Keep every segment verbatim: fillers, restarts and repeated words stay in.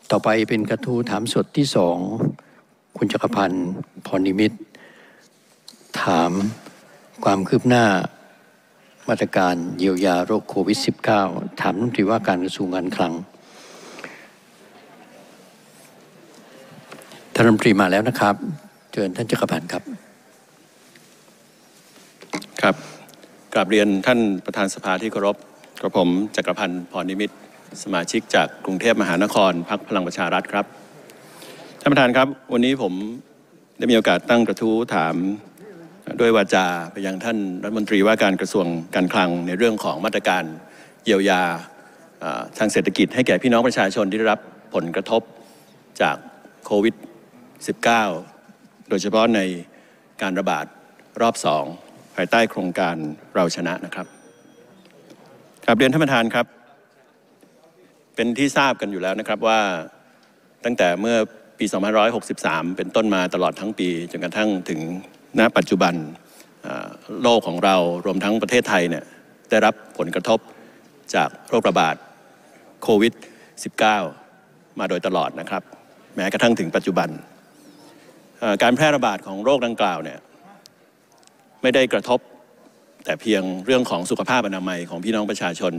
ต่อไปเป็นกระทู้ถามสดที่สองคุณจักรพันธ์พรนิมิตรถามความคืบหน้ามาตรการเยียวยาโรคโควิด สิบเก้า ถามรัฐมนตรีว่าการกระทรวงการคลังท่านรัฐมนตรีมาแล้วนะครับเชิญท่านจักรพันธ์ครับครับกราบเรียนท่านประธานสภาที่เคารพกระผมจักรพันธ์พรนิมิตรสมาชิกจากกรุงเทพมหานครพรรคพลังประชารัฐครับท่านประธานครับวันนี้ผมได้มีโอกาสตั้งกระทู้ถามด้วยวาจาไปยังท่านรัฐมนตรีว่าการกระทรวงการคลังในเรื่องของมาตรการเยียวยาทางเศรษฐกิจให้แก่พี่น้องประชาชนที่ได้รับผลกระทบจากโควิด สิบเก้า โดยเฉพาะในการระบาดรอบสองภายใต้โครงการเราชนะนะครับกราบเรียนท่านประธานครับเป็นที่ทราบกันอยู่แล้วนะครับว่าตั้งแต่เมื่อปีสองพันห้าร้อยหกสิบสามเป็นต้นมาตลอดทั้งปีจนกระทั่งถึงณปัจจุบันโลกของเรารวมทั้งประเทศไทยเนี่ยได้รับผลกระทบจากโรคระบาดโควิด สิบเก้า มาโดยตลอดนะครับแม้กระทั่งถึงปัจจุบันการแพร่ระบาดของโรคดังกล่าวเนี่ยไม่ได้กระทบแต่เพียงเรื่องของสุขภาพอนามัยของพี่น้องประชาชน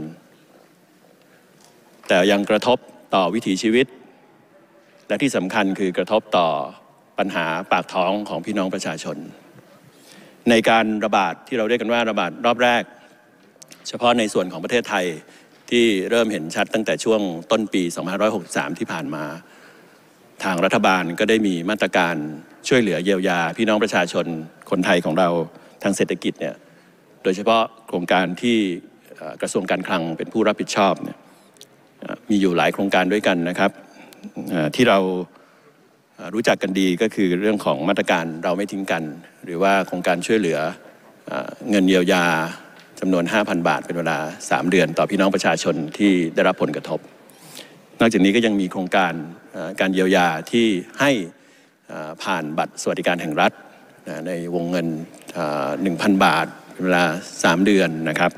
แต่ยังกระทบต่อวิถีชีวิตและที่สำคัญคือกระทบต่อปัญหาปากท้องของพี่น้องประชาชนในการระบาดที่เราเรียกกันว่าระบาดรอบแรกเฉพาะในส่วนของประเทศไทยที่เริ่มเห็นชัดตั้งแต่ช่วงต้นปีสองพันห้าร้อยหกสิบสามที่ผ่านมาทางรัฐบาลก็ได้มีมาตรการช่วยเหลือเยียวยาพี่น้องประชาชนคนไทยของเราทางเศรษฐกิจเนี่ยโดยเฉพาะโครงการที่กระทรวงการคลังเป็นผู้รับผิดชอบเนี่ยมีอยู่หลายโครงการด้วยกันนะครับที่เรารู้จักกันดีก็คือเรื่องของมาตรการเราไม่ทิ้งกันหรือว่าโครงการช่วยเหลือเงินเยียวยาจำนวน ห้าพัน บาทเป็นเวลาสามเดือนต่อพี่น้องประชาชนที่ได้รับผลกระทบนอกจากนี้ก็ยังมีโครงการการเยียวยาที่ให้ผ่านบัตรสวัสดิการแห่งรัฐในวงเงิน หนึ่งพัน บาทเป็นเวลาสามเดือนนะครับ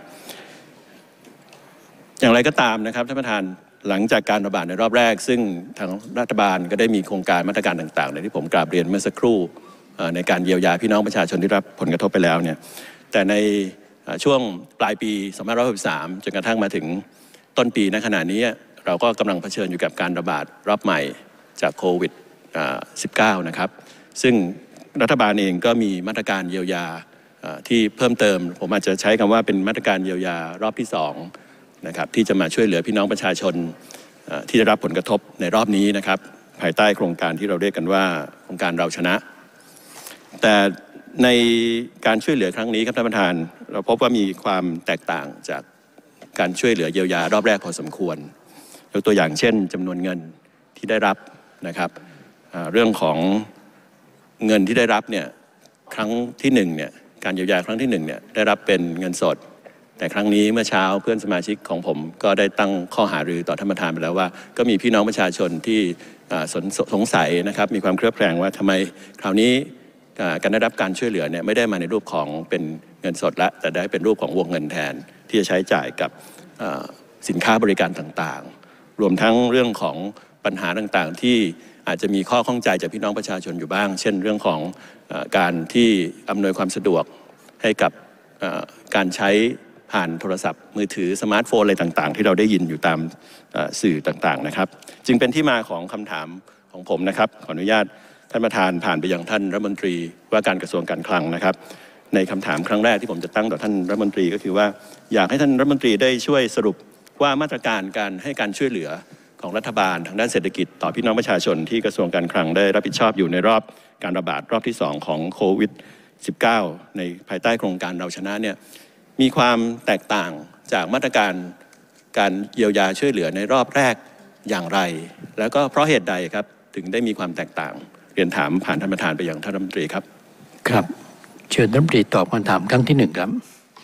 อย่างไรก็ตามนะครับท่านประธานหลังจากการระบาดในรอบแรกซึ่งทางรัฐบาลก็ได้มีโครงการมาตรการต่างๆในที่ผมกราบเรียนเมื่อสักครู่ในการเยียวยาพี่น้องประชาชนที่รับผลกระทบไปแล้วเนี่ยแต่ในช่วงปลายปีสองพันห้าร้อยหกสิบสามจนกระทั่งมาถึงต้นปีณขณะนี้เราก็กำลังเผชิญอยู่กับการระบาดรอบใหม่จากโควิด สิบเก้า นะครับซึ่งรัฐบาลเองก็มีมาตรการเยียวยาที่เพิ่มเติมผมอาจจะใช้คำว่าเป็นมาตรการเยียวยารอบที่สองนะครับที่จะมาช่วยเหลือพี่น้องประชาชนที่ได้รับผลกระทบในรอบนี้นะครับภายใต้โครงการที่เราเรียกกันว่าโครงการเราชนะแต่ในการช่วยเหลือครั้งนี้ครับท่านประธานเราพบว่ามีความแตกต่างจากการช่วยเหลือเยียวยารอบแรกพอสมควรยกตัวอย่างเช่นจำนวนเงินที่ได้รับนะครับเรื่องของเงินที่ได้รับเนี่ยครั้งที่หนึ่งเนี่ยการเยียวยาครั้งที่หนึ่งเนี่ยได้รับเป็นเงินสดแต่ครั้งนี้เมื่อเช้าเพื่อนสมาชิกของผมก็ได้ตั้งข้อหารือต่อท่านประธานไปแล้วว่าก็มีพี่น้องประชาชนที่สนสงสัยนะครับมีความเครือบแคลงว่าทำไมคราวนี้การได้รับการช่วยเหลือเนี่ยไม่ได้มาในรูปของเป็นเงินสดละแต่ได้เป็นรูปของวงเงินแทนที่จะใช้จ่ายกับสินค้าบริการต่างๆรวมทั้งเรื่องของปัญหาต่างๆที่อาจจะมีข้อข้องใจจากพี่น้องประชาชนอยู่บ้างเช่นเรื่องของการที่อำนวยความสะดวกให้กับการใช้ผ่านโทรศัพท์มือถือสมาร์ทโฟนอะไรต่างๆที่เราได้ยินอยู่ตามสื่อต่างๆนะครับจึงเป็นที่มาของคำถามของผมนะครับขออนุญาตท่านประธานผ่านไปยังท่านรัฐมนตรีว่าการกระทรวงการคลังนะครับในคำถามครั้งแรกที่ผมจะตั้งต่อท่านรัฐมนตรีก็คือว่าอยากให้ท่านรัฐมนตรีได้ช่วยสรุปว่ามาตรการการให้การช่วยเหลือของรัฐบาลทางด้านเศรษฐกิจต่อพี่น้องประชาชนที่กระทรวงการคลังได้รับผิดชอบอยู่ในรอบการระบาดรอบที่สองของโควิด สิบเก้า ในภายใต้โครงการเราชนะเนี่ยมีความแตกต่างจากมาตรการการเยียวยาช่วยเหลือในรอบแรกอย่างไรแล้วก็เพราะเหตุใดครับถึงได้มีความแตกต่างเรียนถามผ่านท่านประธานไปยังท่านรัฐมนตรีครับครับเชิญรัฐมนตรีตอบคำถามครั้งที่หนึ่งครับ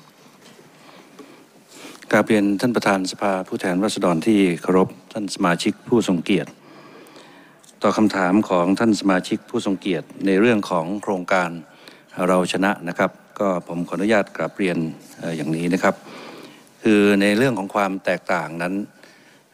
กราบเรียนท่านประธานสภาผู้แทนราษฎรที่เคารพท่านสมาชิกผู้ทรงเกียรติต่อคำถามของท่านสมาชิกผู้ทรงเกียรติในเรื่องของโครงการเราชนะนะครับก็ผมขออนุญาตกราบเรียนอย่างนี้นะครับคือในเรื่องของความแตกต่างนั้น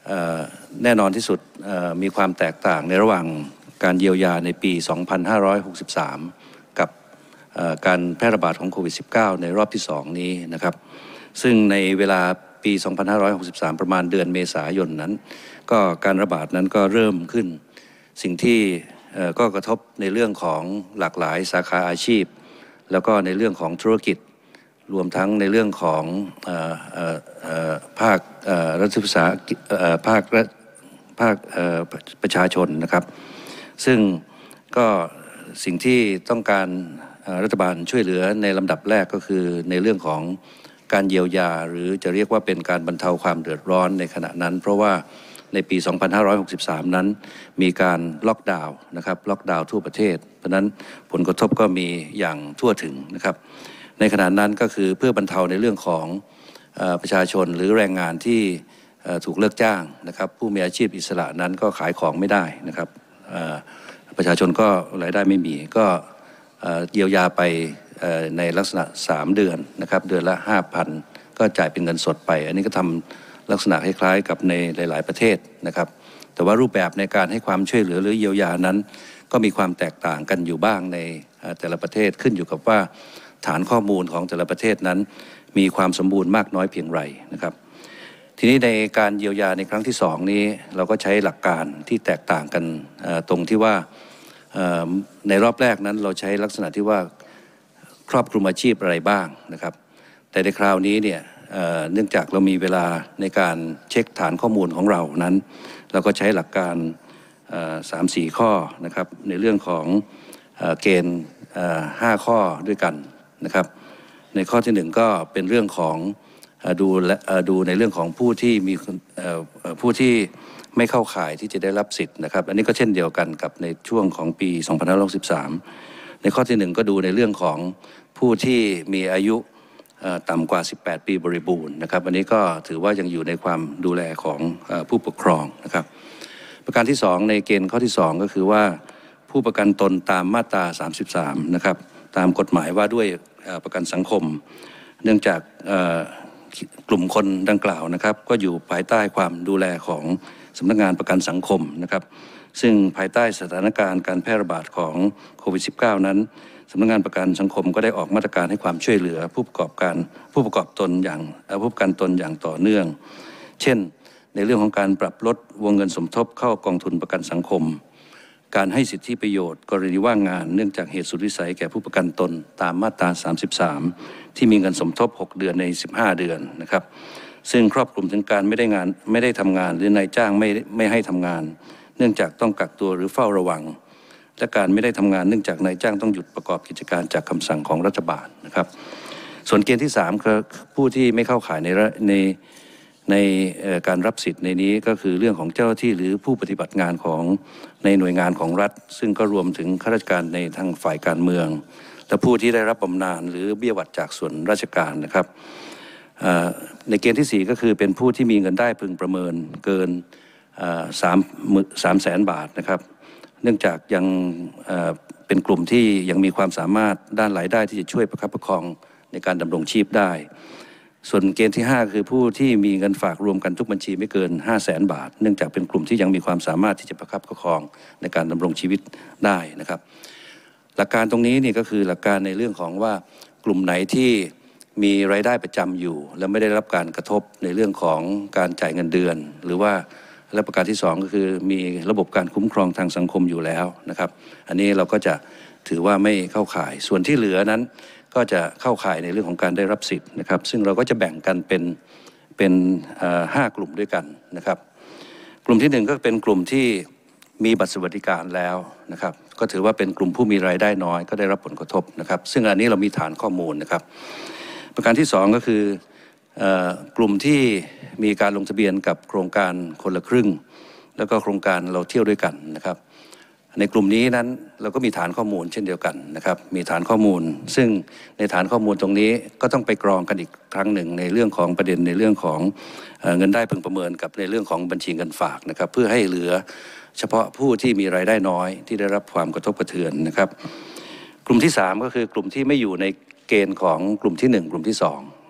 แน่นอนที่สุดมีความแตกต่างในระหว่างการเยียวยาในปี สองพันห้าร้อยหกสิบสาม กับการแพร่ระบาดของโควิด สิบเก้า ในรอบที่สองนี้นะครับซึ่งในเวลาปี สองพันห้าร้อยหกสิบสาม ประมาณเดือนเมษายนนั้นก็การระบาดนั้นก็เริ่มขึ้นสิ่งที่ก็กระทบในเรื่องของหลากหลายสาขาอาชีพแล้วก็ในเรื่องของธุรกิจรวมทั้งในเรื่องของภาครัฐวิสาหกิจภาคภาคประชาชนนะครับซึ่งก็สิ่งที่ต้องการรัฐบาลช่วยเหลือในลำดับแรกก็คือในเรื่องของการเยียวยาหรือจะเรียกว่าเป็นการบรรเทาความเดือดร้อนในขณะนั้นเพราะว่าในปี สองพันห้าร้อยหกสิบสาม นั้นมีการล็อกดาวน์นะครับล็อกดาวน์ทั่วประเทศเพราะนั้นผลกระทบก็มีอย่างทั่วถึงนะครับในขณะนั้นก็คือเพื่อบรรเทาในเรื่องของประชาชนหรือแรงงานที่ถูกเลิกจ้างนะครับผู้มีอาชีพอิสระนั้นก็ขายของไม่ได้นะครับประชาชนก็รายได้ไม่มีก็เยียวยาไปในลักษณะสามเดือนนะครับเดือนละ ห้าพัน ก็จ่ายเป็นเงินสดไปอันนี้ก็ทำลักษณะคล้ายๆกับในหลายๆประเทศนะครับแต่ว่ารูปแบบในการให้ความช่วยเหลือหรือเยียวยานั้นก็มีความแตกต่างกันอยู่บ้างในแต่ละประเทศขึ้นอยู่กับว่าฐานข้อมูลของแต่ละประเทศนั้นมีความสมบูรณ์มากน้อยเพียงไรนะครับทีนี้ในการเยียวยาในครั้งที่สองนี้เราก็ใช้หลักการที่แตกต่างกันตรงที่ว่าในรอบแรกนั้นเราใช้ลักษณะที่ว่าครอบคลุมอาชีพอะไรบ้างนะครับแต่ในคราวนี้เนี่ยเนื่องจากเรามีเวลาในการเช็คฐานข้อมูลของเรานั้นเราก็ใช้หลักการ สามสี่ ข้อนะครับในเรื่องของเกณฑ์ห้าข้อด้วยกันนะครับในข้อที่หนึ่งก็เป็นเรื่องของดูและดูในเรื่องของผู้ที่มีผู้ที่ไม่เข้าข่ายที่จะได้รับสิทธิ์นะครับอันนี้ก็เช่นเดียวกันกับในช่วงของปี สองพันห้าร้อยหกสิบสาม ในข้อที่หนึ่งก็ดูในเรื่องของผู้ที่มีอายุต่ำกว่าสิบแปดปีบริบูรณ์นะครับอันนี้ก็ถือว่ายังอยู่ในความดูแลของผู้ปกครองนะครับประการที่สองในเกณฑ์ข้อที่สองก็คือว่าผู้ประกันตนตามมาตราสามสิบสามนะครับตามกฎหมายว่าด้วยประกันสังคมเนื่องจากกลุ่มคนดังกล่าวนะครับก็อยู่ภายใต้ความดูแลของสำนักงานประกันสังคมนะครับซึ่งภายใต้สถานการณ์การแพร่ระบาดของโควิด สิบเก้า นั้นสำนักงานประกันสังคมก็ได้ออกมาตรการให้ความช่วยเหลือผู้ประกอบการผู้ประกอบตนอย่างผู้ประกันตนอย่างต่อเนื่องเช่นในเรื่องของการปรับลดวงเงินสมทบเข้ากองทุนประกันสังคมการให้สิทธิประโยชน์กรณีว่างงานเนื่องจากเหตุสุดวิสัยแก่ผู้ประกันตนตามมาตราสามสิบสามที่มีเงินสมทบหกเดือนในสิบห้าเดือนนะครับซึ่งครอบคลุมถึงการไม่ได้งานไม่ได้ทำงานหรือนายจ้างไม่ไม่ให้ทำงานเนื่องจากต้องกักตัวหรือเฝ้าระวังและการไม่ได้ทำงานเนื่องจากนายจ้างต้องหยุดประกอบกิจการจากคำสั่งของรัฐบาลนะครับส่วนเกณฑ์ที่สามคือผู้ที่ไม่เข้าข่ายในในในการรับสิทธิ์ในนี้ก็คือเรื่องของเจ้าหน้าที่หรือผู้ปฏิบัติงานของในหน่วยงานของรัฐซึ่งก็รวมถึงข้าราชการในทางฝ่ายการเมืองและผู้ที่ได้รับบำนาญหรือเบี้ยหวัดจากส่วนราชการนะครับในเกณฑ์ที่สี่ก็คือเป็นผู้ที่มีเงินได้พึงประเมินเกินสามสามแสนบาทนะครับเนื่องจากยังเป็นกลุ่มที่ยังมีความสามารถด้านรายได้ที่จะช่วยประคับประคองในการดำรงชีพได้ส่วนเกณฑ์ที่ห้าคือผู้ที่มีเงินฝากรวมกันทุกบัญชีไม่เกิน ห้าแสนบาทเนื่องจากเป็นกลุ่มที่ยังมีความสามารถที่จะประคับประคองในการดำรงชีวิตได้นะครับหลักการตรงนี้นี่ก็คือหลักการในเรื่องของว่ากลุ่มไหนที่มีรายได้ประจำอยู่และไม่ได้รับการกระทบในเรื่องของการจ่ายเงินเดือนหรือว่าและประการที่สองก็คือมีระบบการคุ้มครองทางสังคมอยู่แล้วนะครับอันนี้เราก็จะถือว่าไม่เข้าข่ายส่วนที่เหลือนั้นก็จะเข้าข่ายในเรื่องของการได้รับสิทธิ์นะครับซึ่งเราก็จะแบ่งกันเป็นเป็นห้ากลุ่มด้วยกันนะครับกลุ่มที่หนึ่งก็เป็นกลุ่มที่มีบัตรสวัสดิการแล้วนะครับก็ถือว่าเป็นกลุ่มผู้มีรายได้น้อยก็ได้รับผลกระทบนะครับซึ่งอันนี้เรามีฐานข้อมูลนะครับประการที่สองก็คือกลุ่มที่มีการลงทะเบียนกับโครงการคนละครึ่งแล้วก็โครงการเราเที่ยวด้วยกันนะครับในกลุ่มนี้นั้นเราก็มีฐานข้อมูลเช่นเดียวกันนะครับมีฐานข้อมูลซึ่งในฐานข้อมูลตรงนี้ก็ต้องไปกรองกันอีกครั้งหนึ่งในเรื่องของประเด็นในเรื่องของเงินได้พึงประเมินกับในเรื่องของบัญชีเงินฝากนะครับเพื่อให้เหลือเฉพาะผู้ที่มีรายได้น้อยที่ได้รับความกระทบกระเทือนนะครับกลุ่มที่สามก็คือกลุ่มที่ไม่อยู่ในเกณฑ์ของกลุ่มที่หนึ่งกลุ่มที่สอง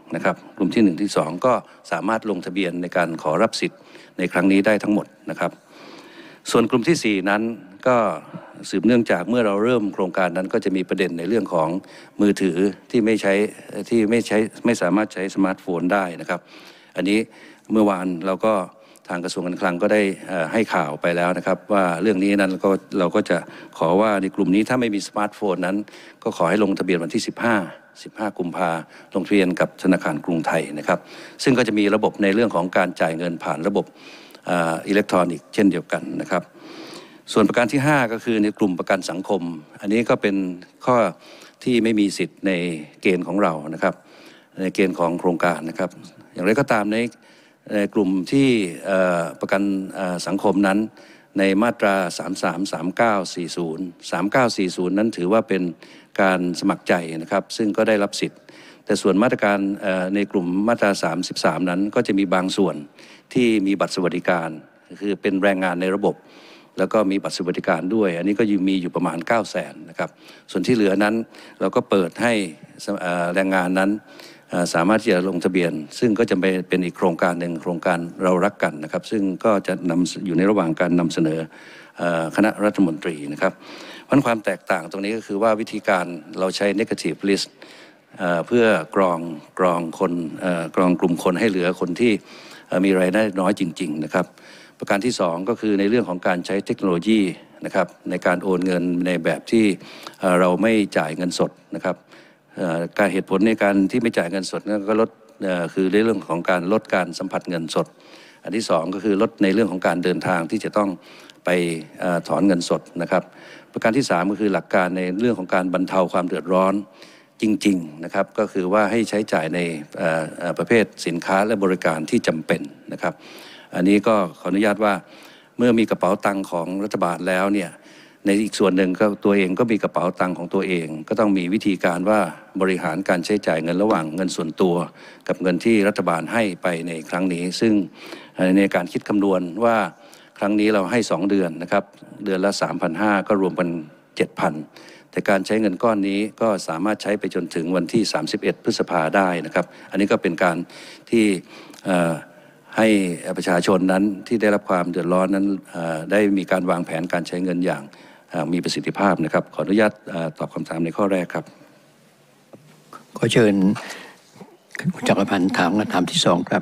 นะครับกลุ่มที่หนึ่งที่สองก็สามารถลงทะเบียนในการขอรับสิทธิ์ในครั้งนี้ได้ทั้งหมดนะครับส่วนกลุ่มที่สี่นั้นก็สืบเนื่องจากเมื่อเราเริ่มโครงการนั้นก็จะมีประเด็นในเรื่องของมือถือที่ไม่ใช้ที่ไม่ใช้ไม่สามารถใช้สมาร์ทโฟนได้นะครับอันนี้เมื่อวานเราก็ทางกระทรวงการคลังก็ได้ให้ข่าวไปแล้วนะครับว่าเรื่องนี้นั้นก็เราก็จะขอว่าในกลุ่มนี้ถ้าไม่มีสมาร์ทโฟนนั้นก็ขอให้ลงทะเบียนวันที่สิบห้า สิบห้ากุมภาพันธ์ลงทะเบียนกับธนาคารกรุงไทยนะครับซึ่งก็จะมีระบบในเรื่องของการจ่ายเงินผ่านระบบอิเล็กทรอนิกส์เช่นเดียวกันนะครับส่วนประการที่ห้าก็คือในกลุ่มประกันสังคมอันนี้ก็เป็นข้อที่ไม่มีสิทธิ์ในเกณฑ์ของเรานะครับในเกณฑ์ของโครงการนะครับอย่างไรก็ตามในในกลุ่มที่ประกันสังคมนั้นในมาตราสามสาม สามเก้า สี่ศูนย์ สามเก้า สี่ศูนย์นั้นถือว่าเป็นการสมัครใจนะครับซึ่งก็ได้รับสิทธิ์แต่ส่วนมาตรการในกลุ่มมาตราสามสิบสามนั้นก็จะมีบางส่วนที่มีบัตรสวัสดิการคือเป็นแรงงานในระบบแล้วก็มีบัตรสวัสดิการด้วยอันนี้ก็ยังมีอยู่ประมาณเก้าแสนนะครับส่วนที่เหลือนั้นเราก็เปิดให้แรงงานนั้นสามารถที่จะลงทะเบียนซึ่งก็จะเป็นอีกโครงการหนึ่งโครงการเรารักกันนะครับซึ่งก็จะนำอยู่ในระหว่างการนำเสนอคณะรัฐมนตรีนะครับเพราะความแตกต่างตรงนี้ก็คือว่าวิธีการเราใช้ negative list เพื่อกรองกรองคนกรองกลุ่มคนให้เหลือคนที่มีรายได้น้อยจริงๆนะครับประการที่สองก็คือในเรื่องของการใช้เทคโนโลยีนะครับในการโอนเงินในแบบที่เราไม่จ่ายเงินสดนะครับการเหตุผลในการที่ไม่จ่ายเงินสดก็ลดคือในเรื่องของการลดการสัมผัสเงินสดอันที่สองก็คือลดในเรื่องของการเดินทางที่จะต้องไปถอนเงินสดนะครับประการที่สามก็คือหลักการในเรื่องของการบรรเทาความเดือดร้อนจริงๆนะครับก็คือว่าให้ใช้จ่ายในประเภทสินค้าและบริการที่จำเป็นนะครับอันนี้ก็ขออนุญาตว่าเมื่อมีกระเป๋าตังค์ของรัฐบาลแล้วเนี่ยในอีกส่วนหนึ่งก็ตัวเองก็มีกระเป๋าตังค์ของตัวเองก็ต้องมีวิธีการว่าบริหารการใช้จ่ายเงินระหว่างเงินส่วนตัวกับเงินที่รัฐบาลให้ไปในครั้งนี้ซึ่งในการคิดคำนวณว่าครั้งนี้เราให้สองเดือนนะครับเดือนละ สามพันห้าร้อย ก็รวมเป็น เจ็ดพัน แต่การใช้เงินก้อนนี้ก็สามารถใช้ไปจนถึงวันที่สามสิบเอ็ดพฤษภาได้นะครับอันนี้ก็เป็นการที่ให้ประชาชนนั้นที่ได้รับความเดือดร้อนนั้นได้มีการวางแผนการใช้เงินอย่างมีประสิทธิภาพนะครับขออนุญาตตอบคำถามในข้อแรกครับขอเชิญคุณจักรพันธ์ถามคำถามที่สองครับ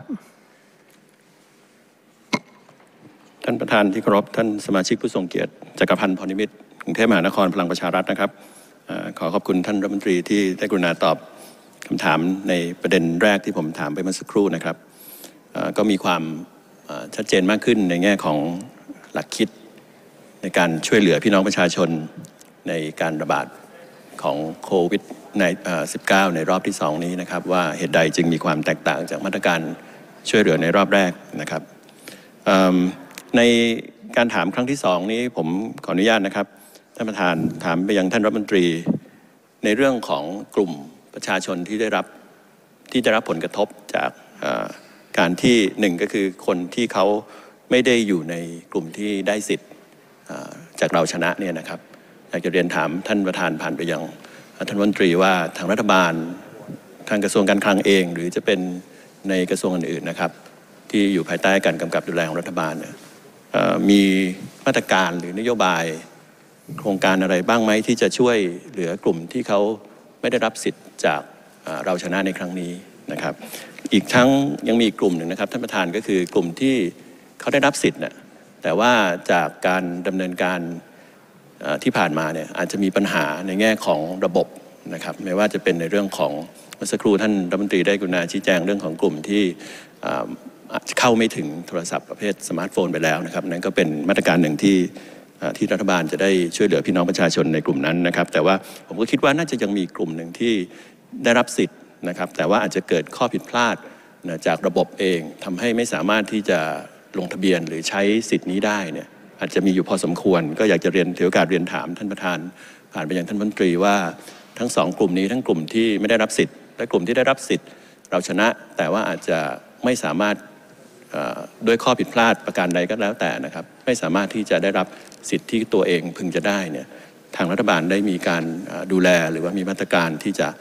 ท่านประธานที่เคารพท่านสมาชิกผู้ทรงเกียรติจักรพันธ์พรนิมิตรกรุงเทพมหานครพลังประชารัฐนะครับขอขอบคุณท่านรัฐมนตรีที่ได้กรุณาตอบคำถามในประเด็นแรกที่ผมถามไปเมื่อสักครู่นะครับก็มีความชัดเจนมากขึ้นในแง่ของหลักคิดในการช่วยเหลือพี่น้องประชาชนในการระบาดของโควิด สิบเก้า ในรอบที่สองนี้นะครับว่าเหตุใดจึงมีความแตกต่างจากมาตรการช่วยเหลือในรอบแรกนะครับในการถามครั้งที่สองนี้ผมขออนุญาตนะครับท่านประธานถามไปยังท่านรัฐมนตรีในเรื่องของกลุ่มประชาชนที่ได้รับที่ได้รับผลกระทบจากการที่หนึ่งก็คือคนที่เขาไม่ได้อยู่ในกลุ่มที่ได้สิทธิ์จากเราชนะเนี่ยนะครับอยากจะเรียนถามท่านประธานผ่านไปยังท่านรัฐมนตรีว่าทางรัฐบาลทางกระทรวงการคลังเองหรือจะเป็นในกระทรวงอื่นๆนะครับที่อยู่ภายใต้การกำกับดูแลของรัฐบาลเนี่ยมีมาตรการหรือนโยบายโครงการอะไรบ้างไหมที่จะช่วยเหลือกลุ่มที่เขาไม่ได้รับสิทธิ์จากเราชนะในครั้งนี้นะครับอีกทั้งยังมีอีกกลุ่มหนึ่งนะครับท่านประธานก็คือกลุ่มที่เขาได้รับสิทธิ์เนี่ยแต่ว่าจากการดำเนินการที่ผ่านมาเนี่ยอาจจะมีปัญหาในแง่ของระบบนะครับไม่ว่าจะเป็นในเรื่องของเมื่อสักครู่ท่านรัฐมนตรีได้กรุณาชี้แจงเรื่องของกลุ่มที่เข้าไม่ถึงโทรศัพท์ประเภทสมาร์ทโฟนไปแล้วนะครับนั่นก็เป็นมาตรการหนึ่งที่ที่รัฐบาลจะได้ช่วยเหลือพี่น้องประชาชนในกลุ่มนั้นนะครับแต่ว่าผมก็คิดว่าน่าจะยังมีกลุ่มหนึ่งที่ได้รับสิทธิ์นะครับแต่ว่าอาจจะเกิดข้อผิดพลาดจากระบบเองทำให้ไม่สามารถที่จะลงทะเบียนหรือใช้สิทธิ์นี้ได้เนี่ยอาจจะมีอยู่พอสมควรก็อยากจะเรียนถือโอกาสเรียนถามท่านประธานผ่านไปยังท่านรัฐมนตรีว่าทั้งสองกลุ่มนี้ทั้งกลุ่มที่ไม่ได้รับสิทธิ์และกลุ่มที่ได้รับสิทธิ์เราชนะแต่ว่าอาจจะไม่สามารถด้วยข้อผิดพลาดประการใดก็แล้วแต่นะครับไม่สามารถที่จะได้รับสิทธิ์ที่ตัวเองพึงจะได้เนี่ยทางรัฐบาลได้มีการดูแลหรือว่ามีมาตรการที่จะ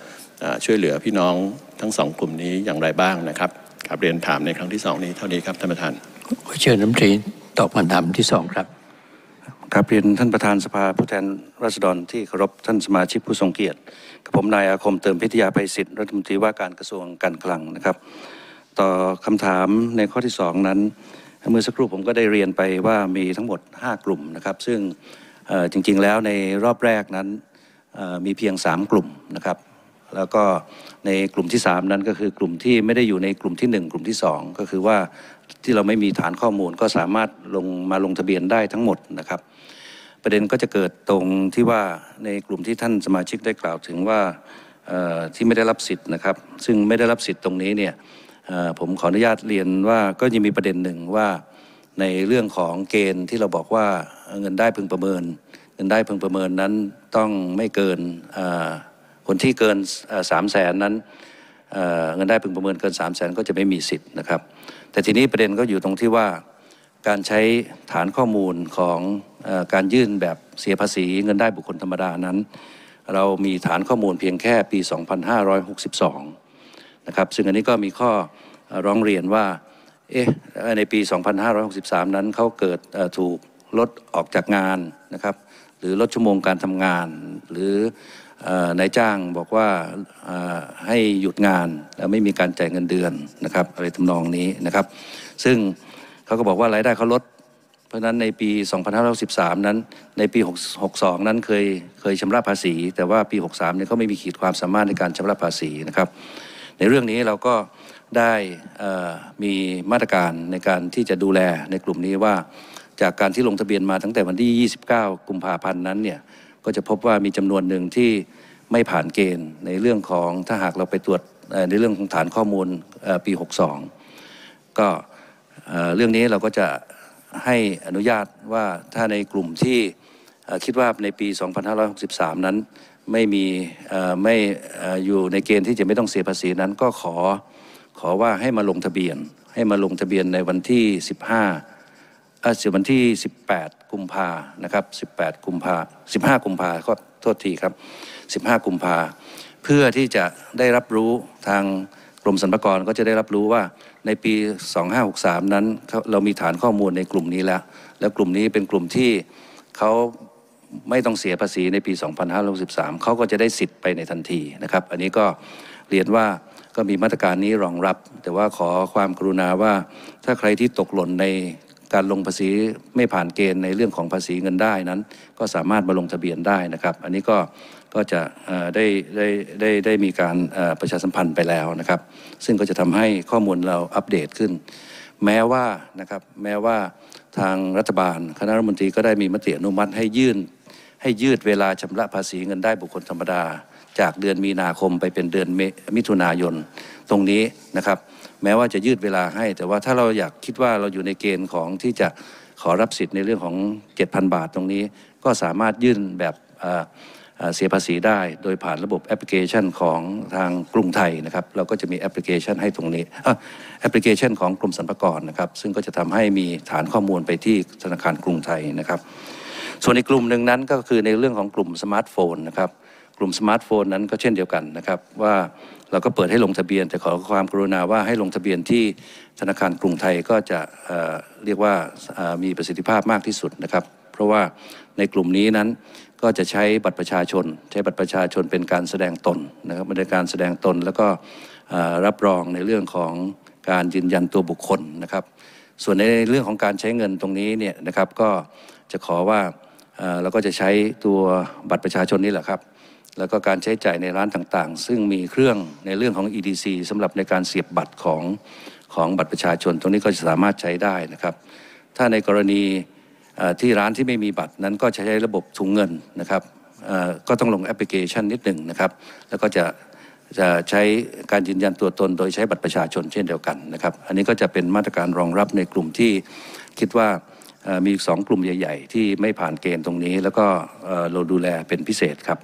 ช่วยเหลือพี่น้องทั้งสองกลุ่มนี้อย่างไรบ้างนะครับกราบเรียนถามในครั้งที่สองนี้เท่านี้ครับท่านประธานเชิญรัฐมนตรีตอบคำถามที่สองครับกราบเรียนท่านประธานสภาผู้แทนราษฎรที่เคารพท่านสมาชิกผู้ทรงเกียรติกับผมนายอาคมเติมพิทยาภัยศิษย์รัฐมนตรีว่าการกระทรวงการคลังนะครับต่อคำถามในข้อที่สองนั้นเมื่อสักครู่ผมก็ได้เรียนไปว่ามีทั้งหมดห้ากลุ่มนะครับซึ่งจริงๆแล้วในรอบแรกนั้นมีเพียงสามกลุ่มนะครับแล้วก็ในกลุ่มที่สามนั้นก็คือกลุ่มที่ไม่ได้อยู่ในกลุ่มที่หนึ่งกลุ่มที่สองก็คือว่าที่เราไม่มีฐานข้อมูลก็สามารถลงมาลงทะเบียนได้ทั้งหมดนะครับประเด็นก็จะเกิดตรงที่ว่าในกลุ่มที่ท่านสมาชิกได้กล่าวถึงว่าที่ไม่ได้รับสิทธิ์นะครับซึ่งไม่ได้รับสิทธิ์ตรงนี้เนี่ยผมขออนุญาตเรียนว่าก็ยังมีประเด็นหนึ่งว่าในเรื่องของเกณฑ์ที่เราบอกว่าเงินได้พึงประเมินเงินได้พึงประเมินนั้นต้องไม่เกินคนที่เกินสามแสนนั้นเงินได้พึงประเมินเกินสามแสนก็จะไม่มีสิทธิ์นะครับแต่ทีนี้ประเด็นก็อยู่ตรงที่ว่าการใช้ฐานข้อมูลของการยื่นแบบเสียภาษีเงินได้บุคคลธรรมดานั้นเรามีฐานข้อมูลเพียงแค่ปีสองพันห้าร้อยหกสิบสองนะครับซึ่งอันนี้ก็มีข้อร้องเรียนว่าเอ๊ะในปีสองพันห้าร้อยหกสิบสามนั้นเขาเกิดถูกลดออกจากงานนะครับหรือลดชั่วโมงการทำงานหรือนายจ้างบอกว่าให้หยุดงานแล้วไม่มีการจ่ายเงินเดือนนะครับอะไรทำนองนี้นะครับซึ่งเขาก็บอกว่ารายได้เขาลดเพราะฉะนั้นในปีสองพันห้าร้อยหกสิบสามนั้นในปีหกสิบสองนั้นเคยเคยชำระภาษีแต่ว่าปีหกสิบสามเนี่ยเขาไม่มีขีดความสามารถในการชำระภาษีนะครับในเรื่องนี้เราก็ได้มีมาตรการในการที่จะดูแลในกลุ่มนี้ว่าจากการที่ลงทะเบียนมาตั้งแต่วันที่ยี่สิบเก้ากุมภาพันธ์นั้นเนี่ยก็จะพบว่ามีจำนวนหนึ่งที่ไม่ผ่านเกณฑ์ในเรื่องของถ้าหากเราไปตรวจในเรื่องของฐานข้อมูลปีหกสิบสองก็เรื่องนี้เราก็จะให้อนุญาตว่าถ้าในกลุ่มที่คิดว่าในปีสองพันห้าร้อยหกสิบสามนั้นไม่มีไม่อยู่ในเกณฑ์ที่จะไม่ต้องเสียภาษีนั้นก็ขอขอว่าให้มาลงทะเบียนให้มาลงทะเบียนในวันที่สิบห้าอ่าวันที่สิบแปดกุมภานะครับสิบแปดกุมภาสิบห้ากุมภาก็โทษทีครับสิบห้ากุมภาเพื่อที่จะได้รับรู้ทางกรมสรรพากรก็จะได้รับรู้ว่าในปีสองพันห้าร้อยหกสิบสามนั้นเรามีฐานข้อมูลในกลุ่มนี้แล้วแล้วกลุ่มนี้เป็นกลุ่มที่เขาไม่ต้องเสียภาษีในปีสองพันห้าร้อยหกสิบสามเขาก็จะได้สิทธิ์ไปในทันทีนะครับอันนี้ก็เรียนว่าก็มีมาตรการนี้รองรับแต่ว่าขอความกรุณาว่าถ้าใครที่ตกหล่นในการลงภาษีไม่ผ่านเกณฑ์ในเรื่องของภาษีเงินได้นั้นก็สามารถมาลงทะเบียนได้นะครับอันนี้ก็ก็จะได้ได้ได้ได้มีการประชาสัมพันธ์ไปแล้วนะครับซึ่งก็จะทำให้ข้อมูลเราอัปเดตขึ้นแม้ว่านะครับแม้ว่าทางรัฐบาลคณะรัฐมนตรีก็ได้มีมติอนุมัติให้ยื่นให้ยืดเวลาชำระภาษีเงินได้บุคคลธรรมดาจากเดือนมีนาคมไปเป็นเดือนมิถุนายนตรงนี้นะครับแม้ว่าจะยืดเวลาให้แต่ว่าถ้าเราอยากคิดว่าเราอยู่ในเกณฑ์ของที่จะขอรับสิทธิ์ในเรื่องของ เจ็ดพัน บาทตรงนี้ก็สามารถยื่นแบบเสียภาษีได้โดยผ่านระบบแอปพลิเคชันของทางกรุงไทยนะครับเราก็จะมีแอปพลิเคชันให้ตรงนี้แอปพลิเคชันของกรมสรรพากรนะครับซึ่งก็จะทำให้มีฐานข้อมูลไปที่ธนาคารกรุงไทยนะครับส่วนในกลุ่มหนึ่งนั้นก็คือในเรื่องของกลุ่มสมาร์ทโฟนนะครับกลุ่มสมาร์ทโฟนนั้นก็เช่นเดียวกันนะครับว่าเราก็เปิดให้ลงทะเบียนแต่ขอความกรุณาว่าให้ลงทะเบียนที่ธนาคารกรุงไทยก็จะ เอ่อ เรียกว่ามีประสิทธิภาพมากที่สุดนะครับเพราะว่าในกลุ่มนี้นั้นก็จะใช้บัตรประชาชนใช้บัตรประชาชนเป็นการแสดงตนนะครับเป็นการแสดงตนแล้วก็รับรองในเรื่องของการยืนยันตัวบุคคลนะครับส่วนในเรื่องของการใช้เงินตรงนี้เนี่ยนะครับก็จะขอว่าเราก็จะใช้ตัวบัตรประชาชนนี่แหละครับแล้วก็การใช้จ่ายในร้านต่างๆซึ่งมีเครื่องในเรื่องของ อี ดี ซี สำหรับในการเสียบบัตรของของบัตรประชาชนตรงนี้ก็จะสามารถใช้ได้นะครับถ้าในกรณีที่ร้านที่ไม่มีบัตรนั้นก็จะใช้ระบบถุงเงินนะครับก็ต้องลงแอปพลิเคชันนิดหนึ่งนะครับแล้วก็จะจะใช้การยืนยันตัวตนโดยใช้บัตรประชาชนเช่นเดียวกันนะครับอันนี้ก็จะเป็นมาตรการรองรับในกลุ่มที่คิดว่ามีสองกลุ่มใหญ่ๆที่ไม่ผ่านเกณฑ์ตรงนี้แล้วก็เราดูแลเป็นพิเศษครับ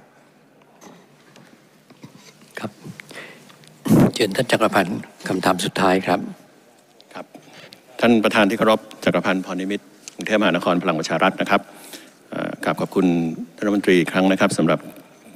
ครับเชิญท่านจักรพันธ์คำถามสุดท้ายครับครับท่านประธานที่เคารพจักรพันธ์พรนิมิตรกรุงเทพมหานครพลังประชารัฐนะครับกราบขอบคุณท่านรัฐมนตรีอีกครั้งนะครับสำหรับ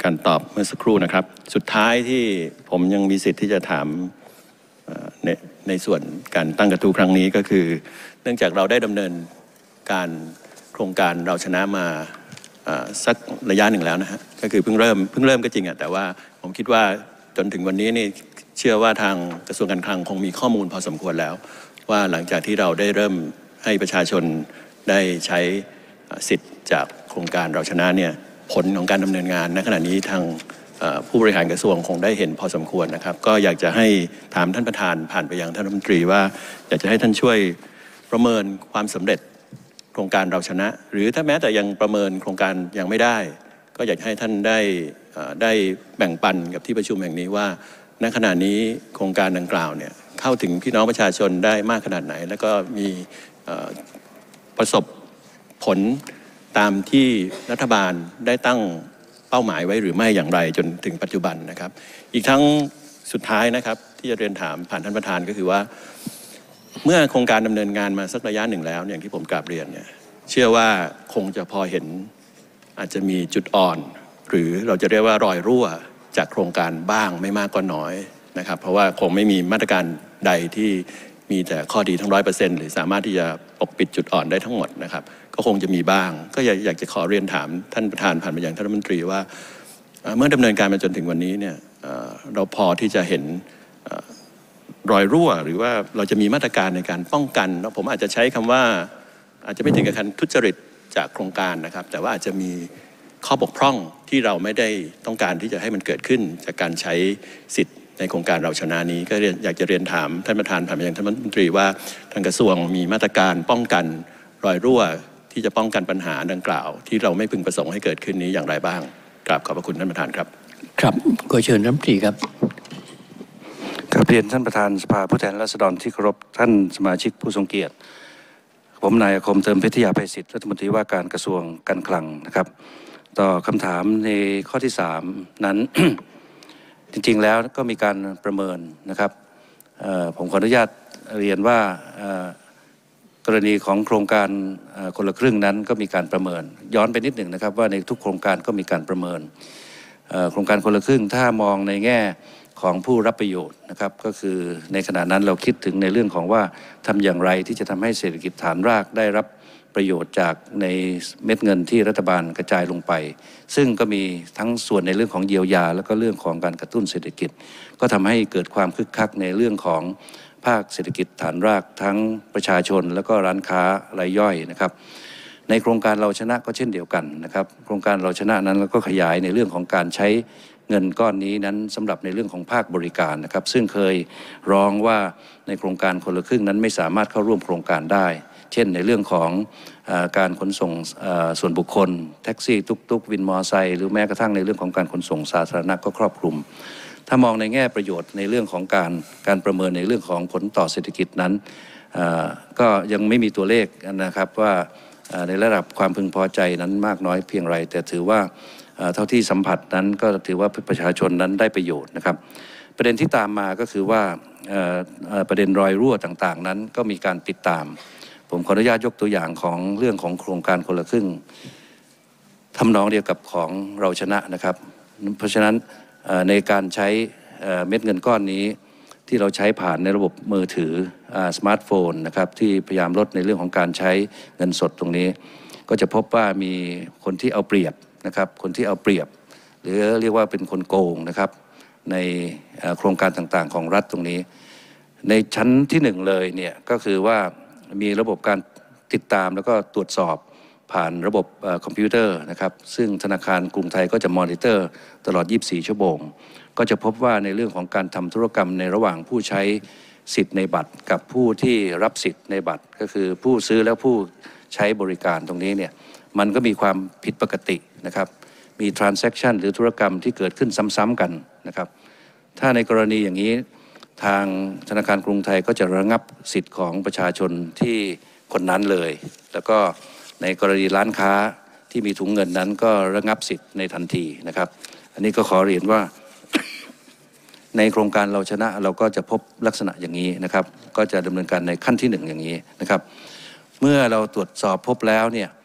การตอบเมื่อสักครู่นะครับสุดท้ายที่ผมยังมีสิทธิ์ที่จะถามในในส่วนการตั้งกระทู้ครั้งนี้ก็คือเนื่องจากเราได้ดำเนินการโครงการเราชนะมาสักระยะหนึ่งแล้วนะฮะก็คือเพิ่งเริ่มเพิ่งเริ่มก็จริงอ่ะแต่ว่าผมคิดว่าจนถึงวันนี้นี่เชื่อว่าทางกระทรวงการคลังคงมีข้อมูลพอสมควรแล้วว่าหลังจากที่เราได้เริ่มให้ประชาชนได้ใช้สิทธิ์จากโครงการเราชนะเนี่ยผลของการดำเนินงานณขณะนี้ทางผู้บริหารกระทรวงคงได้เห็นพอสมควรนะครับก็อยากจะให้ถามท่านประธานผ่านไปยังท่านรัฐมนตรีว่าอยากจะให้ท่านช่วยประเมินความสำเร็จโครงการเราชนะหรือถ้าแม้แต่ยังประเมินโครงการยังไม่ได้ก็อยากให้ท่านได้ได้แบ่งปันกับที่ประชุมแห่งนี้ว่าณขณะนี้โครงการดังกล่าวเนี่ยเข้าถึงพี่น้องประชาชนได้มากขนาดไหนแล้วก็มีประสบผลตามที่รัฐบาลได้ตั้งเป้าหมายไว้หรือไม่อย่างไรจนถึงปัจจุบันนะครับอีกทั้งสุดท้ายนะครับที่จะเรียนถามผ่านท่านประธานก็คือว่าเมื่อโครงการดำเนินงานมาสักระยะหนึ่งแล้วอย่างที่ผมกราบเรียนเนี่ยเชื่อว่าคงจะพอเห็นอาจจะมีจุดอ่อนหรือเราจะเรียกว่ารอยรั่วจากโครงการบ้างไม่มากก็น้อยนะครับเพราะว่าคงไม่มีมาตรการใดที่มีแต่ข้อดีทั้งร้อยเปอร์เซ็นต์หรือสามารถที่จะปกปิดจุดอ่อนได้ทั้งหมดนะครับก็คงจะมีบ้างก็อยากจะขอเรียนถามท่านประธานผ่านไปยังท่านรัฐมนตรีว่าเมื่อดำเนินการมาจนถึงวันนี้เนี่ยเราพอที่จะเห็นรอยรั่วหรือว่าเราจะมีมาตรการในการป้องกันผมอาจจะใช้คำว่าอาจจะไม่ถึงกับการทุจริตจากโครงการนะครับแต่ว่าอาจจะมีข้อบกพร่องที่เราไม่ได้ต้องการที่จะให้มันเกิดขึ้นจากการใช้สิทธิ์ในโครงการเราชนะนี้ก็อยากจะเรียนถามท่านประธานผ่านไปยังท่านรัฐมนตรีว่าทางกระทรวงมีมาตรการป้องกันรอยรั่วที่จะป้องกันปัญหาดังกล่าวที่เราไม่พึงประสงค์ให้เกิดขึ้นนี้อย่างไรบ้างกราบขอบพระคุณท่านประธานครับครับขอเชิญรัฐมนตรีครับกราบเรียนท่านประธานสภาผู้แทนราษฎรที่เคารพท่านสมาชิกผู้ทรงเกียรติผมนายอาคมเติมพิทยาภัยศิษฐ์รัฐมนตรีว่าการกระทรวงการคลังนะครับต่อคำถามในข้อที่สามนั้น จริงๆแล้วก็มีการประเมินนะครับผมขออนุญาตเรียนว่ากรณีของโครงการคนละครึ่งนั้นก็มีการประเมินย้อนไปนิดหนึ่งนะครับว่าในทุกโครงการก็มีการประเมินโครงการคนละครึ่งถ้ามองในแง่ของผู้รับประโยชน์นะครับก็คือในขณะนั้นเราคิดถึงในเรื่องของว่าทำอย่างไรที่จะทำให้เศรษฐกิจฐานรากได้รับประโยชน์จากในเม็ดเงินที่รัฐบาลกระจายลงไปซึ่งก็มีทั้งส่วนในเรื่องของเยียวยาแล้วก็เรื่องของการกระตุ้นเศรษฐกิจก็ทำให้เกิดความคึกคักในเรื่องของภาคเศรษฐกิจฐานรากทั้งประชาชนแล้วก็ร้านค้ารายย่อยนะครับในโครงการเราชนะก็เช่นเดียวกันนะครับโครงการเราชนะนั้นเราก็ขยายในเรื่องของการใช้เงินก้อนนี้นั้นสำหรับในเรื่องของภาคบริการนะครับซึ่งเคยร้องว่าในโครงการคนละครึ่งนั้นไม่สามารถเข้าร่วมโครงการได้เช่นในเรื่องของการขนส่งส่วนบุคคลแท็กซี่ตุ๊กๆวินมอเตอร์ไซค์หรือแม้กระทั่งในเรื่องของการขนส่งสาธารณะก็ครอบคลุมถ้ามองในแง่ประโยชน์ในเรื่องของการการประเมินในเรื่องของผลต่อเศรษฐกิจนั้นก็ยังไม่มีตัวเลขนะครับว่าในระดับความพึงพอใจนั้นมากน้อยเพียงไรแต่ถือว่าเท่าที่สัมผัสนั้นก็ถือว่าประชาชนนั้นได้ประโยชน์นะครับประเด็นที่ตามมาก็คือว่าประเด็นรอยรั่วต่างๆนั้นก็มีการติดตามผมขออนุญาตยกตัวอย่างของเรื่องของโครงการคนละครึ่งทำนองเดียวกับของเราชนะนะครับเพราะฉะนั้นในการใช้เม็ดเงินก้อนนี้ที่เราใช้ผ่านในระบบมือถือสมาร์ทโฟนนะครับที่พยายามลดในเรื่องของการใช้เงินสดตรงนี้ก็จะพบว่ามีคนที่เอาเปรียบนะครับคนที่เอาเปรียบหรือเรียกว่าเป็นคนโกงนะครับในโครงการต่างๆของรัฐตรงนี้ในชั้นที่หนึ่งเลยเนี่ยก็คือว่ามีระบบการติดตามแล้วก็ตรวจสอบผ่านระบบคอมพิวเตอร์นะครับซึ่งธนาคารกรุงไทยก็จะมอนิเตอร์ตลอดยี่สิบสี่ชั่วโมงก็จะพบว่าในเรื่องของการทำธุรกรรมในระหว่างผู้ใช้สิทธิ์ในบัตรกับผู้ที่รับสิทธิ์ในบัตรก็คือผู้ซื้อและผู้ใช้บริการตรงนี้เนี่ยมันก็มีความผิดปกตินะครับมี transaction หรือธุรกรรมที่เกิดขึ้นซ้ำๆกันนะครับถ้าในกรณีอย่างนี้ทางธนาคารกรุงไทยก็จะระงับสิทธิ์ของประชาชนที่คนนั้นเลยแล้วก็ในกรณีร้านค้าที่มีถุงเงินนั้นก็ระงับสิทธิ์ในทันทีนะครับอันนี้ก็ขอเรียนว่า ในโครงการเราชนะเราก็จะพบลักษณะอย่างนี้นะครับก็จะดำเนินการในขั้นที่หนึ่งอย่างนี้นะครับเมื่อเราตรวจสอบพบแล้วเนี่ย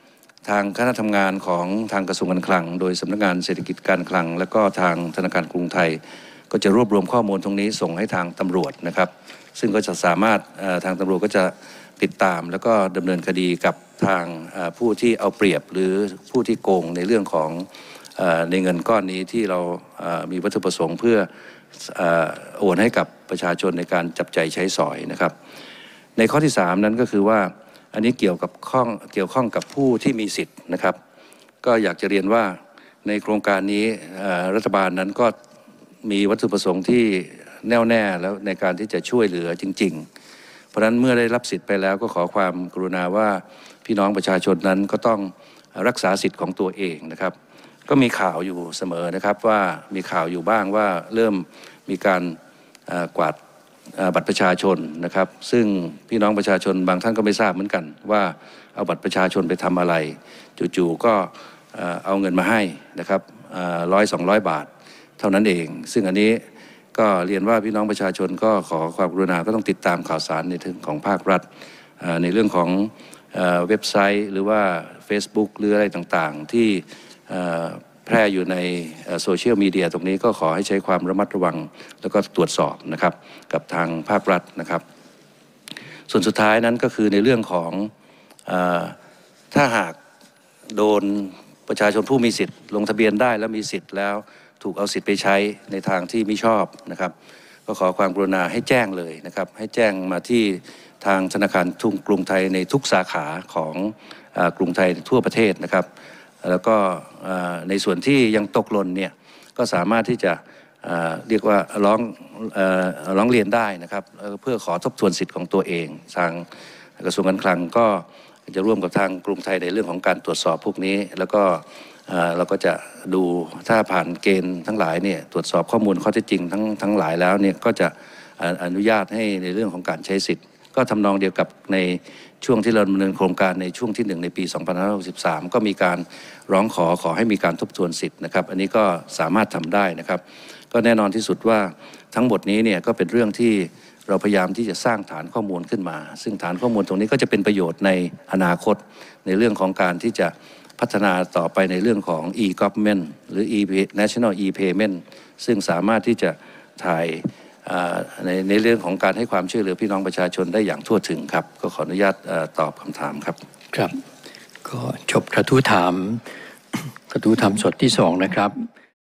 ทางคณะทำงานของทางกระทรวงการคลังโดยสำนักงานเศรษฐกิจการคลังและก็ทางธนาคารกรุงไทยก็จะรวบรวมข้อมูลตรงนี้ส่งให้ทางตำรวจนะครับซึ่งก็จะสามารถทางตำรวจก็จะติดตามแล้วก็ดำเนินคดีกับทางผู้ที่เอาเปรียบหรือผู้ที่โกงในเรื่องของในเงินก้อนนี้ที่เรามีวัตถุประสงค์เพื่อโอนให้กับประชาชนในการจับจ่ายใช้สอยนะครับในข้อที่สามนั้นก็คือว่าอันนี้เกี่ยวกับข้องเกี่ยวข้องกับผู้ที่มีสิทธิ์นะครับก็อยากจะเรียนว่าในโครงการนี้รัฐบาลนั้นก็มีวัตถุประสงค์ที่แน่วแน่แล้วในการที่จะช่วยเหลือจริงๆเพราะฉะนั้นเมื่อได้รับสิทธิ์ไปแล้วก็ขอความกรุณาว่าพี่น้องประชาชนนั้นก็ต้องรักษาสิทธิ์ของตัวเองนะครับก็มีข่าวอยู่เสมอนะครับว่ามีข่าวอยู่บ้างว่าเริ่มมีการกวาดบัตรประชาชนนะครับซึ่งพี่น้องประชาชนบางท่านก็ไม่ทราบเหมือนกันว่าเอาบัตรประชาชนไปทำอะไรจู่ๆก็เอาเงินมาให้นะครับร้อยสองร้อยบาทเท่านั้นเองซึ่งอันนี้ก็เรียนว่าพี่น้องประชาชนก็ขอความกรุณาก็ต้องติดตามข่าวสารในถึงของภาครัฐในเรื่องของเว็บไซต์หรือว่า Facebook หรืออะไรต่างๆที่แพร่อยู่ในโซเชียลมีเดียตรงนี้ก็ขอให้ใช้ความระมัดระวังแล้วก็ตรวจสอบนะครับกับทางภาครัฐนะครับส่วนสุดท้ายนั้นก็คือในเรื่องของเอ่อถ้าหากโดนประชาชนผู้มีสิทธิ์ลงทะเบียนได้แล้วมีสิทธิ์แล้วถูกเอาสิทธิ์ไปใช้ในทางที่ไม่ชอบนะครับก็ขอความกรุณาให้แจ้งเลยนะครับให้แจ้งมาที่ทางธนาคารทุ่งกรุงไทยในทุกสาขาของกรุงไทยทั่วประเทศนะครับแล้วก็ในส่วนที่ยังตกหล่นเนี่ยก็สามารถที่จะเรียกว่าร้องร้องเรียนได้นะครับเพื่อขอทบทวนสิทธิ์ของตัวเองทางกระทรวงการคลังก็จะร่วมกับทางกรุงไทยในเรื่องของการตรวจสอบพวกนี้แล้วก็เราก็จะดูถ้าผ่านเกณฑ์ทั้งหลายเนี่ยตรวจสอบข้อมูลข้อเท็จจริงทั้งทั้งหลายแล้วเนี่ยก็จะอนุญาตให้ในเรื่องของการใช้สิทธิ์ก็ทำนองเดียวกับในช่วงที่เราดำเนินโครงการในช่วงที่หนึ่งในปีสองพันห้าร้อยหกสิบสามก็มีการร้องขอขอให้มีการทบทวนสิทธิ์นะครับอันนี้ก็สามารถทำได้นะครับก็แน่นอนที่สุดว่าทั้งหมดนี้เนี่ยก็เป็นเรื่องที่เราพยายามที่จะสร้างฐานข้อมูลขึ้นมาซึ่งฐานข้อมูลตรงนี้ก็จะเป็นประโยชน์ในอนาคตในเรื่องของการที่จะพัฒนาต่อไปในเรื่องของ e-government หรือ national e-payment ซึ่งสามารถที่จะถ่ายในในเรื่องของการให้ความช่วยเหลือพี่น้องประชาชนได้อย่างทั่วถึงครับก็ขออนุญาตตอบคำถามครับครับก็จบกระทู้ถามกระทู้ถามสดที่สองนะครับ